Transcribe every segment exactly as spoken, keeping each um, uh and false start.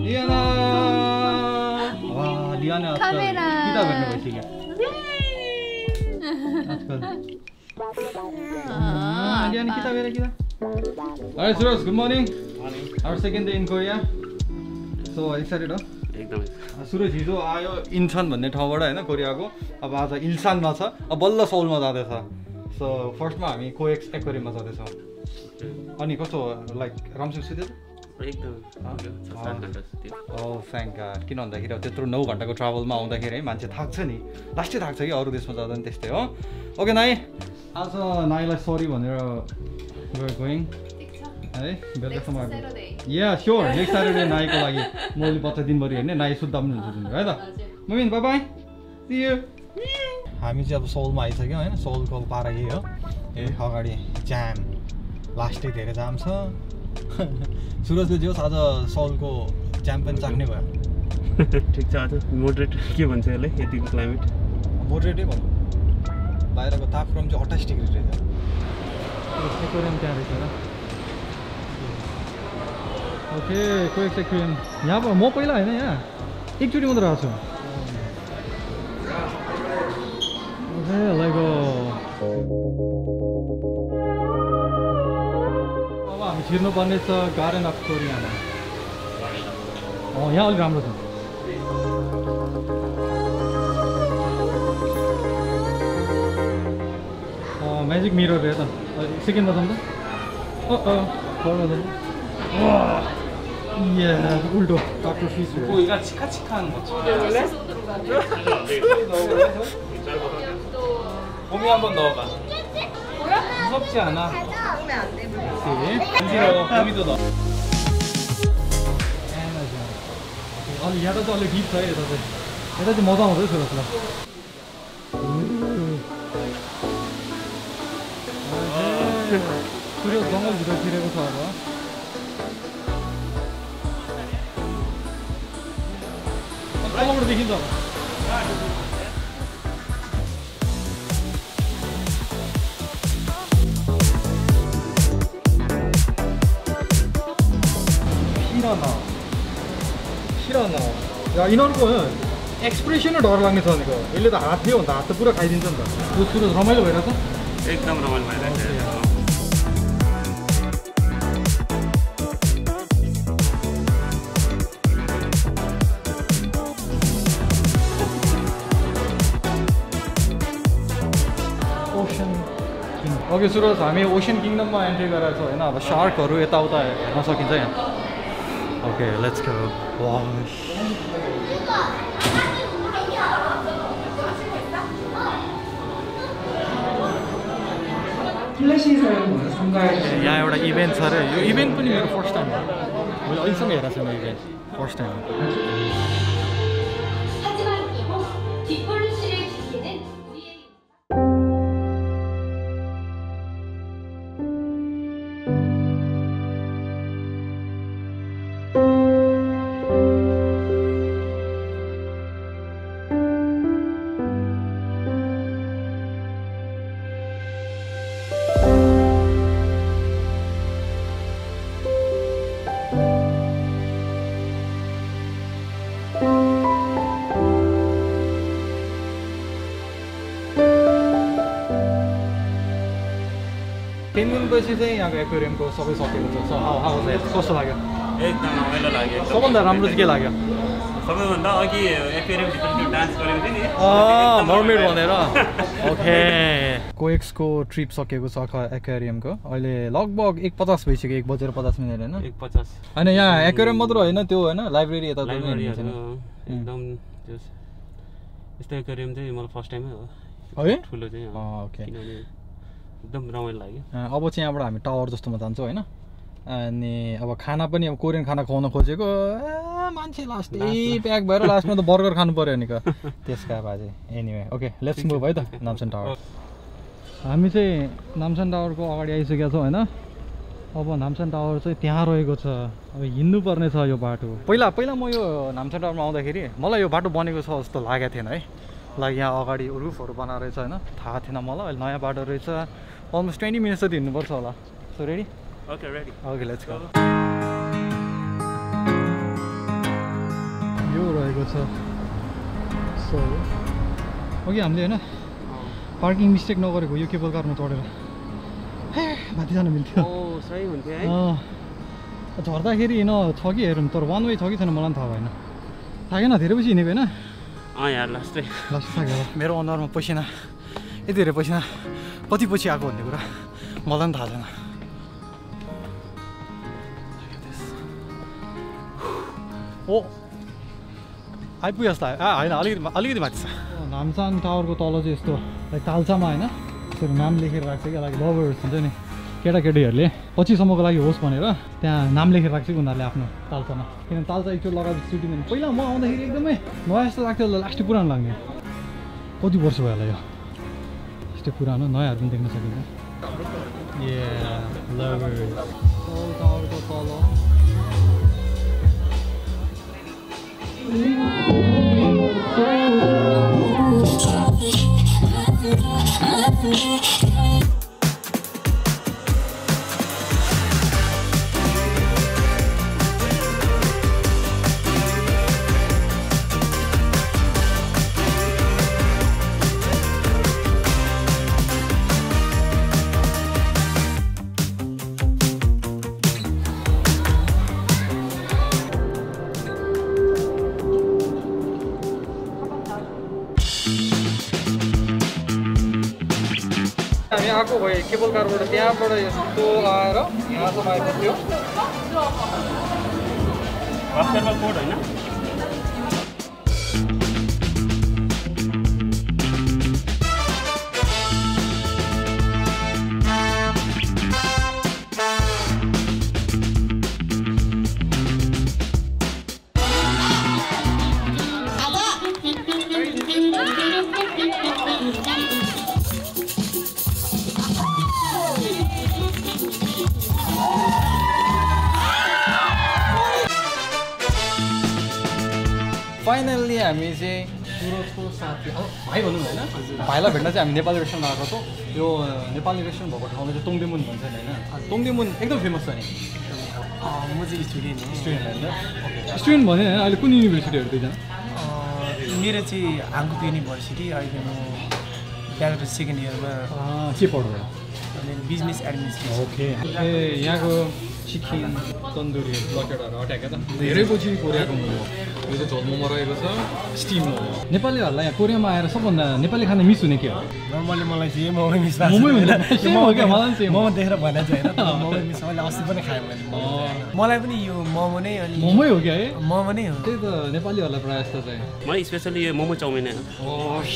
리아나. 와, 리아나 카메라. 기다리는 거 있으게. Ah, Liana kita beda kita. Alright, Suraj, good morning. Morning. Our second day in Korea. So excited, huh? एकदमै. सुरज हिजो आयो Incheon भन्ने ठाउँबाट हैन कोरियाको. अब आज इल्सानमा छ. अब बल्ल सौलमा जाँदैछ. सो फर्स्टमा हामी कोएक्स एक्वेरियममा जाँदैछौँ. अनि कस्तो लाइक राम्रोसँग सुत्यो? एकदम. Oh, thank God. किन भन्दाखेरि अब त्यत्रो नौ घण्टाको ट्राभलमा आउँदाखेरि है मान्छे थाक्छ नि. लास्टै थाक्छ कि अरू देशमा जाँदा नि त्यस्तै हो. ओके नाइ. आज नाइलाई सरी भनेर we are going. है बेलुकासम्म या स्योर नेक्स्ट स्याटरडे नाइको लागि मैले बच्चा दिनभरि हेर्ने नाइ सुत्दा पनि हुन्छ दिनु है त ममिन बाई बाई सी यू हामी चाहिँ अब सोलमा आइसक्यौँ हैन सोलको पारा यही हो ए अगाडि जाम लास्टै धेरै जाम छ सुरजले जे होस् आज सोलको जाम पनि चाख्ने भयो ठिक छ आज मोडरेट के भन्छ यसले यतिको क्लाइमेट मोडरेटै भन्नु बाहिरको तापक्रम चाहिँ अट्ठाइस डिग्री रहेछ एक्वेरियम त्यहाँ रहेछ र ओके कोएक्स एक्वेरियम यहाँ म पहिला होइन यहाँ एकचोटि मात्र आएको छु ओके लाइक अब हामी छिर्नुपर्ने छ गार्डन अफ कोरियामा अँ यहाँ अलिक राम्रो छ म्याजिक मिरर रे त सेकेन्डमा जाऊँ त अ अ फर्स्टमा जाऊँ 예, 울도 닥터 피스. 고기가 치카치카한 거지. 봄이 한번 넣어봐. 무섭지 않아. 먹으면 안 돼. 간지러워. 봄이도 넣어. 아니, 얘가 또 원래 깊다 얘 다들. 얘가 좀 뭐다 뭐다 저랬어. 그래, 정말 이렇게 기대고 살아. 처음으로 되긴다. 피라나. 피라나. 야, 이놈은 एक्सप्रेसन डर लाग्ने छ भनेको यसले त हात दियो भने त हात त पुरा खाइदिन्छ नि त त्यो सुरज रमाइलो भइरहेछ एकदम रमाइलो भइरहेछ ओके सुरज हामी ओशन किङडममा एन्ट्री गरेर छौँ हैन अब शार्कहरू यताउता हेर्न सकिन्छ यहाँ ओके लेट्स गो वाउ यहाँ एउटा इभेन्ट छ अरे यो इभेन्ट पनि मेरो फर्स्ट टाइम हो मैले अहिलेसम्म हेरेको छैन इभेन्ट फर्स्ट टाइम हो तीन दिनपछि चाहिँ यहाँको एक्वेरियमको सबै सकेको छ सो हाउ हाउ वाज कस्तो लाग्यो एकदम रमाइलो लाग्यो सबभन्दा राम्रो चाहिँ के लाग्यो सबैभन्दा अघि एक्वेरियम भित्र डान्स गरेको थिएँ नि अ मर्मेड भनेर ओके कोएक्सको ट्रिप सकेको छ एक्वेरियमको अहिले लगभग एक पचास भइसक्यो एक बजेर पचास मिनट होइन एक पचास होइन यहाँ एक्वेरियम मात्र होइन त्यो होइन लाइब्रेरी यता एकदम यस्तो एक्वेरियम चाहिँ मलाई फर्स्ट टाइमै हो है ठुलो चाहिँ ओके एकदम रमाइलो लाग्यो अब चाहिँ यहाँबाट हामी टावर जस्तोमा जान्छौँ होइन अनि अब खाना पनि अब कोरियन खाना खुवाउन खोजेको मान्छे लास्ट ए प्याक भएर लास्टमा त बर्गर खानु पर्यो नि त्यसका बाजे एनिवे ओके लेट्स मुभ है त नामसन टावर हामी चाहिँ नामसन टावरको अगाडि आइसकेका छौँ होइन अब नामसन टावर चाहिँ त्यहाँ रहेको छ अब हिँड्नु पर्ने छ यो बाटो पहिला पहिला म यो नामसन टावरमा आउँदाखेरि मलाई यो बाटो बनेको छ जस्तो लागेको थिएन है लाइक यहाँ अगाडि रुफहरू बनाएर रहेछ होइन थाहा थिएन मलाई अहिले नयाँ बाटो रहेछ अलमोस्ट ट्वेन्टी मिनट्स जति हिँड्नुपर्छ होला so ready okay ready okay let's go छ सो अघि हामीले हैन पार्किङ मिस्टेक नगरेको यो केबल कारमा चढेर हे माथि जान मिल्थ्यो ओ सही हुन्थ्यो है अ झर्दाखेरि न छ कि हेरौँ तर वान वे छ कि छैन मलाई थाहा भएन थाहा धेरै पछि हिँडेको हैन अँ यार लास्टै लास्ट थाक्यो मेरो अनुहारमा पसिना यति धेरै पसिना कति पछि आएको भन्ने कुरा मलाई पनि थाहा छैन ओ आइपुग्यो जस्तो होइन अलिकति अलिकति माथि छ नामसाङ टावरको तल चाहिँ यस्तो लाइक तालचामा होइन यसरी नाम लेखेर राख्छ कि लाइक लभर्स हुन्छ नि केटाकेटीहरूले पछिसम्मको लागि होस् भनेर त्यहाँ नाम लेखेर राख्छ कि उनीहरूले आफ्नो तालचामा किनभने तालचा एकचोटि लगाएर सुटिँदैन पहिला म आउँदाखेरि एकदमै नयाँ जस्तो लाग्थ्यो लास्टै पुरानो लाग्ने कति वर्ष भयो होला यो यस्तै पुरानो नयाँहरू पनि देख्न सकिन्छ ए लभर्स टावरको तल हामी आएको भए केबल कारबाट त्यहाँबाट यस्तो आएर यहाँसम्म आइपुग्यो हस्पिटल कोड होइन फाइनल्ली हामी चाहिँ सुरजको साथी भाइ भनौँ होइन भाइलाई भेट्न चाहिँ हामी नेपाली रेस्टुरेन्ट आएको छौँ यो नेपाली रेस्टुरेन्ट भएको ठाउँमा चाहिँ तोङदेमुन भन्छ नि होइन तोङदेमुन एकदम फेमस छ नि म चाहिँ स्टुडेन्ट हो स्टुडेन्ट होइन स्टुडेन्ट भने होइन अहिले कुन युनिभर्सिटीहरू दुईजना मेरो चाहिँ हाङखुप युनिभर्सिटी अहिले म ब्याचलर सेकेन्ड इयरमा के पढ्यो बिजनेस एडमिनिस्ट्रेसन ओके ए यहाँको चिकन तन्दुरीहरू बकेटहरू हटाएको त धेरै पछि कोरियाको मोमो यो चाहिँ झोल मोमो रहेको छ स्टिम मोमो नेपालीहरूलाई यहाँ कोरियामा आएर सबभन्दा नेपाली खाना मिस हुने के हो नर्मली मलाई चाहिँ मोमो मिस लाग्छ मोमो सेम हो क्या मलाई चाहिँ मोमो देखेर भने चाहिँ होइन मोमो मिस मैले अस्ति पनि खाएँ मैले मलाई पनि यो मोमो नै अनि मोमै हो क्या है मोमो नै हो त्यही त नेपालीहरूलाई प्रायः जस्तो चाहिँ मलाई स्पेसली यो मोमो चाउमिन हो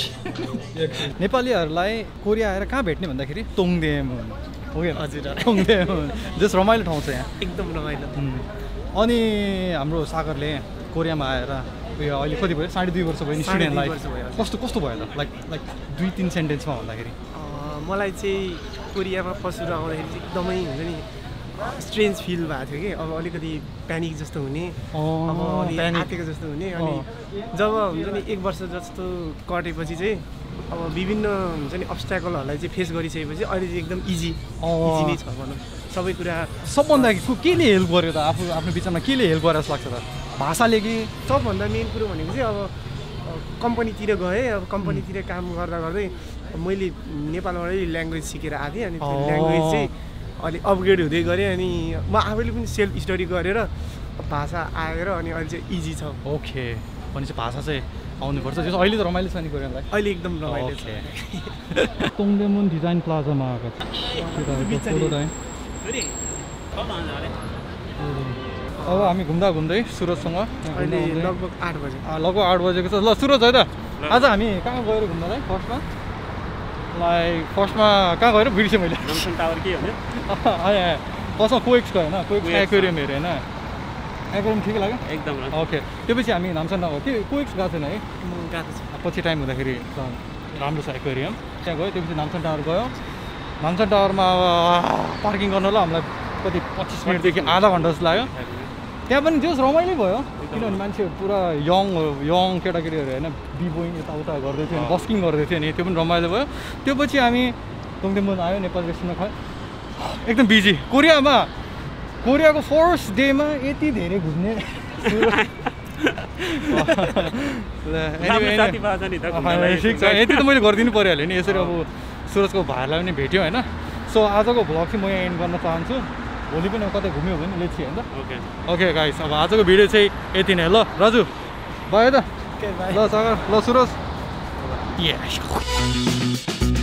नेपालीहरूलाई कोरिया आएर कहाँ भेट्ने भन्दाखेरि तोङदेमुन हो क्या हजुर तोङदेमुन जस रमाइलो ठाउँ छ यहाँ एकदम रमाइलो अनि हाम्रो सागरले कोरियामा आएर उयो अहिले कति भयो साढे दुई वर्ष भयो नि स्टुडेन्टलाई कस्तो कस्तो भयो त लाइक लाइक दुई तिन सेन्टेन्समा भन्दाखेरि मलाई चाहिँ कोरियामा फर्स्ट सुरु आउँदाखेरि चाहिँ एकदमै हुन्छ नि स्ट्रेन्ज फिल भएको थियो कि अब अलिकति प्यानिक जस्तो हुने अब आँटेको जस्तो हुने अनि जब हुन्छ नि एक वर्ष जस्तो कटेपछि चाहिँ अब विभिन्न हुन्छ नि अब्स्ट्याकलहरूलाई चाहिँ फेस गरिसकेपछि अहिले चाहिँ एकदम इजी इजी नै छ भनौँ सबै कुरा सबभन्दा केले हेल्प गर्यो त आफू आफ्नो बिचमा केले हेल्प गरेर जस्तो लाग्छ त भाषाले कि सबभन्दा मेन कुरो भनेको चाहिँ अब कम्पनीतिर गएँ अब कम्पनीतिर काम गर्दा गर्दै मैले नेपालबाटै ल्याङ्ग्वेज सिकेर आएको थिएँ अनि त्यो ल्याङ्ग्वेज चाहिँ अलिक अपग्रेड हुँदै गरेँ अनि म आफैले पनि सेल्फ स्टडी गरेर भाषा आएर अनि अहिले चाहिँ इजी छ ओके भनेपछि भाषा चाहिँ आउनुपर्छ त्यो अहिले त रमाइलो छ नि कोरियानलाई अहिले एकदम रमाइलो छ तोङदेमुन डिजाइन प्लाजामा आएको छ अब हामी घुम्दा घुम्दै सुरजसँग अहिले लगभग आठ बजे लगभग आठ बजेको छ ल सुरज है त आज हामी कहाँ गएर घुम्नलाई फर्स्टमा लाइक फर्स्टमा कहाँ गएर बिर्सेँ मैले टावर के हो फर्स्टमा कोएक्स गयो होइन कोएक्स एक्वेरियम हेऱ्यो होइन एक्वेरियम ठिकै लाग्यो एकदम ओके त्योपछि हामी नाम्सान नगयो के कोएक्स गएको छैन है गएको छ पछि टाइम हुँदाखेरि राम्रो छ एक्वेरियम त्यहाँ गयो त्योपछि नाम्सान टावर गयो नाम्सान टावरमा अब पार्किङ गर्नलाई हामीलाई कति पच्चिस मिनटदेखि आधा घन्टा जस्तो लाग्यो त्यहाँ पनि त्यो रमाइलो भयो किनभने मान्छे पुरा यङ यङ केटाकेटीहरू होइन बिबोइङ यताउता गर्दै थियो बस्किङ गर्दै थियो नि त्यो पनि रमाइलो भयो त्यो पछि हामी तोङदेमुन आयो नेपाल रेस्टुरेन्टमा खायो एकदम बिजी कोरियामा कोरियाको फर्स्ट डेमा यति धेरै घुम्ने ठिक छ यति त मैले गरिदिनु परिहाल्यो नि यसरी अब सुरजको भाइलाई पनि भेट्यो होइन सो आजको भ्लग चाहिँ म यहाँ एन्ड गर्न चाहन्छु भोलि पनि अब कतै घुम्यो भने लेट्स सी हैन ओके ओके गाइस अब आजको भिडियो चाहिँ यति नै ल राजु बाइ त ल सागर ल सुरज